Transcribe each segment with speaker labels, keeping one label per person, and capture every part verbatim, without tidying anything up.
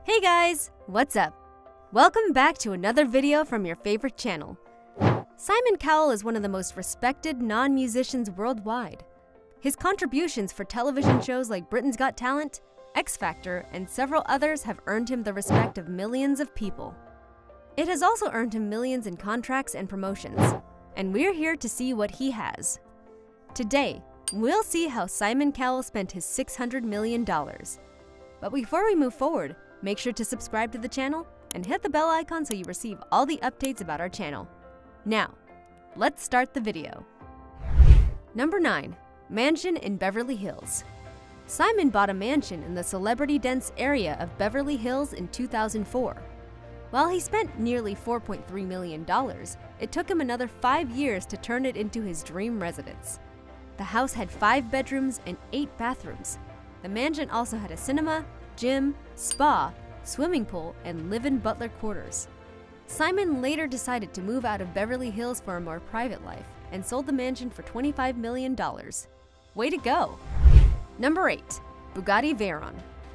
Speaker 1: Hey guys, what's up? Welcome back to another video from your favorite channel. Simon Cowell is one of the most respected non-musicians worldwide. His contributions for television shows like Britain's Got Talent, X Factor, and several others have earned him the respect of millions of people. It has also earned him millions in contracts and promotions, and we're here to see what he has. Today, we'll see how Simon Cowell spent his six hundred million dollars. But before we move forward, make sure to subscribe to the channel and hit the bell icon so you receive all the updates about our channel. Now, let's start the video. Number nine. Mansion in Beverly Hills. Simon bought a mansion in the celebrity-dense area of Beverly Hills in two thousand four. While he spent nearly four point three million dollars, it took him another five years to turn it into his dream residence. The house had five bedrooms and eight bathrooms. The mansion also had a cinema, gym, spa, swimming pool, and live-in butler quarters. Simon later decided to move out of Beverly Hills for a more private life and sold the mansion for twenty-five million dollars. Way to go! Number eight. Bugatti Veyron.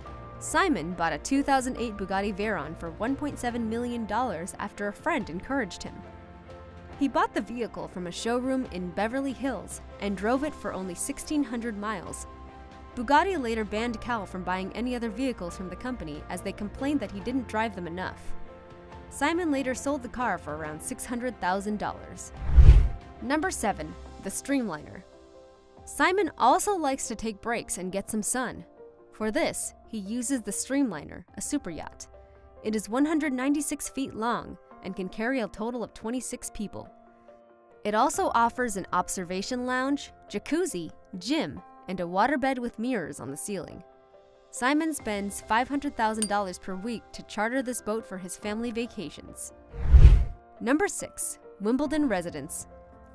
Speaker 1: Simon bought a two thousand eight Bugatti Veyron for one point seven million dollars after a friend encouraged him. He bought the vehicle from a showroom in Beverly Hills and drove it for only sixteen hundred miles. Bugatti later banned Cowell from buying any other vehicles from the company as they complained that he didn't drive them enough. Simon later sold the car for around six hundred thousand dollars. Number seven. The Streamliner. Simon also likes to take breaks and get some sun. For this, he uses the Streamliner, a super yacht. It is one hundred ninety-six feet long and can carry a total of twenty-six people. It also offers an observation lounge, jacuzzi, gym, and a waterbed with mirrors on the ceiling. Simon spends five hundred thousand dollars per week to charter this boat for his family vacations. Number six. Wimbledon Residence.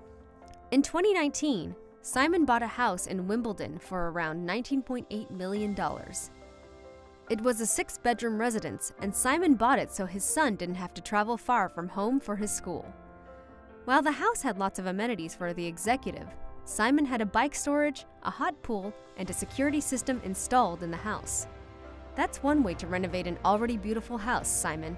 Speaker 1: In twenty nineteen, Simon bought a house in Wimbledon for around nineteen point eight million dollars. It was a six-bedroom residence, and Simon bought it so his son didn't have to travel far from home for his school. While the house had lots of amenities for the executive, Simon had a bike storage, a hot pool, and a security system installed in the house. That's one way to renovate an already beautiful house, Simon.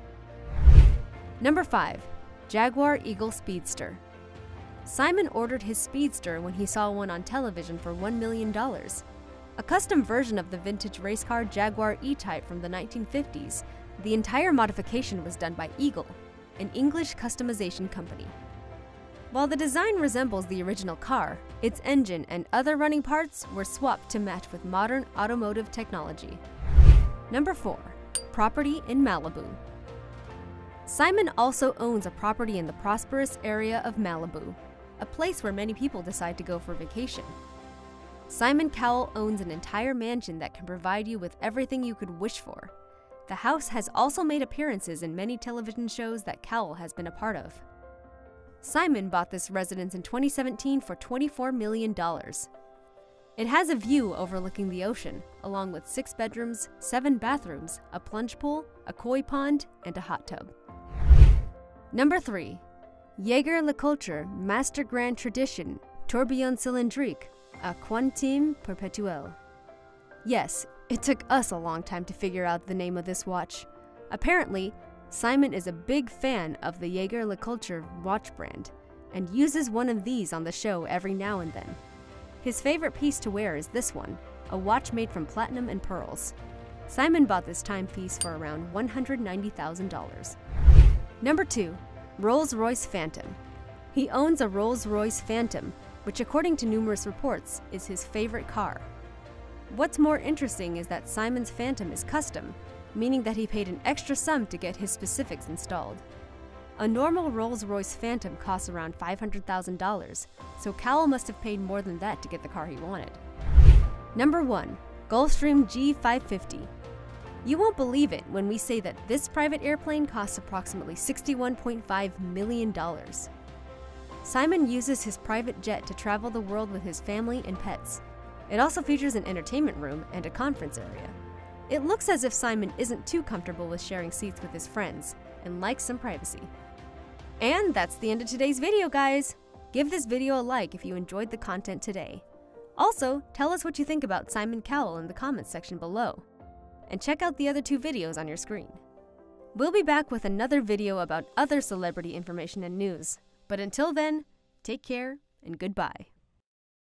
Speaker 1: Number five. Jaguar Eagle Speedster. Simon ordered his Speedster when he saw one on television for one million dollars. A custom version of the vintage race car Jaguar E-Type from the nineteen fifties, the entire modification was done by Eagle, an English customization company. While the design resembles the original car, its engine and other running parts were swapped to match with modern automotive technology. Number four. Property in Malibu. Simon also owns a property in the prosperous area of Malibu, a place where many people decide to go for vacation. Simon Cowell owns an entire mansion that can provide you with everything you could wish for. The house has also made appearances in many television shows that Cowell has been a part of. Simon bought this residence in twenty seventeen for twenty-four million dollars. It has a view overlooking the ocean, along with six bedrooms, seven bathrooms, a plunge pool, a koi pond, and a hot tub. Number three. Jaeger-LeCoultre Master Grand Tradition Tourbillon Cylindrique, a Quantum Perpetuel. Yes, it took us a long time to figure out the name of this watch. Apparently, Simon is a big fan of the Jaeger-LeCoultre watch brand and uses one of these on the show every now and then. His favorite piece to wear is this one, a watch made from platinum and pearls. Simon bought this timepiece for around one hundred ninety thousand dollars. Number two. Rolls-Royce Phantom. He owns a Rolls-Royce Phantom, which according to numerous reports is his favorite car. What's more interesting is that Simon's Phantom is custom, meaning that he paid an extra sum to get his specifics installed. A normal Rolls-Royce Phantom costs around five hundred thousand dollars, so Cowell must have paid more than that to get the car he wanted. Number one. Gulfstream G five fifty. You won't believe it when we say that this private airplane costs approximately sixty-one point five million dollars. Simon uses his private jet to travel the world with his family and pets. It also features an entertainment room and a conference area. It looks as if Simon isn't too comfortable with sharing seats with his friends and likes some privacy. And that's the end of today's video, guys! Give this video a like if you enjoyed the content today. Also, tell us what you think about Simon Cowell in the comments section below. and check out the other two videos on your screen. We'll be back with another video about other celebrity information and news, but until then, take care and goodbye.